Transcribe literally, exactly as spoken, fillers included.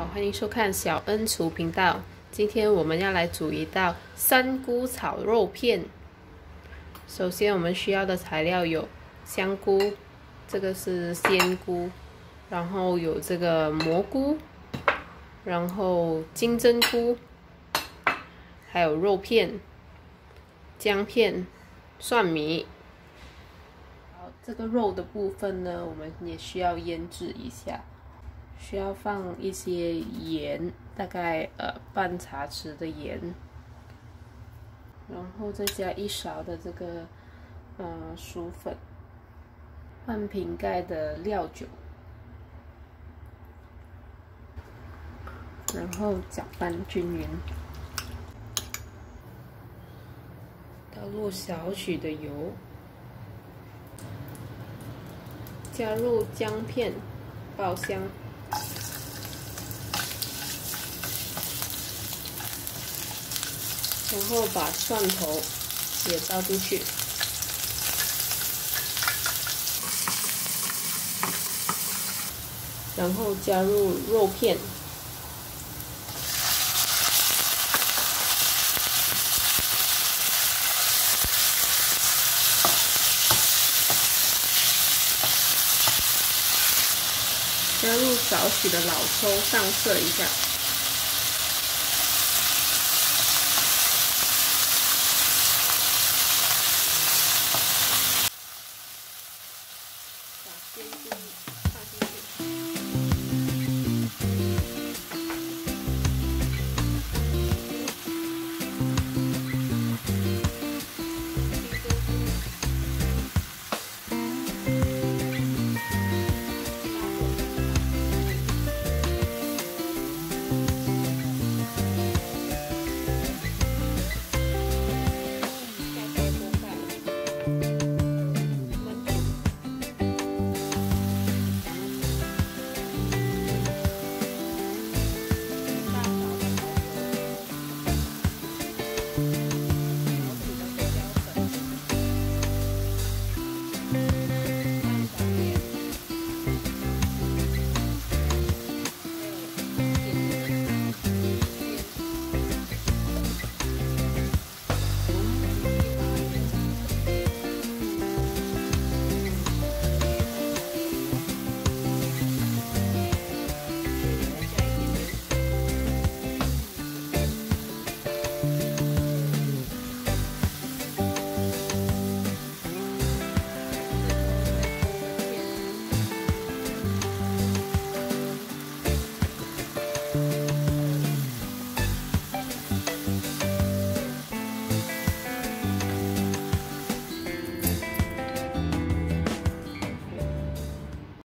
欢迎收看小恩厨频道。今天我们要来煮一道三菇炒肉片。首先我们需要的材料有香菇，这个是鲜菇，然后有这个蘑菇，然后金针菇，还有肉片、姜片、蒜米。好，这个肉的部分呢，我们也需要腌制一下。 需要放一些盐，大概呃半茶匙的盐，然后再加一勺的这个呃薯粉，半瓶盖的料酒，然后搅拌均匀，倒入少许的油，加入姜片，爆香。 然后把蒜头也倒进去，然后加入肉片，加入少许的老抽上色一下。 鲜菇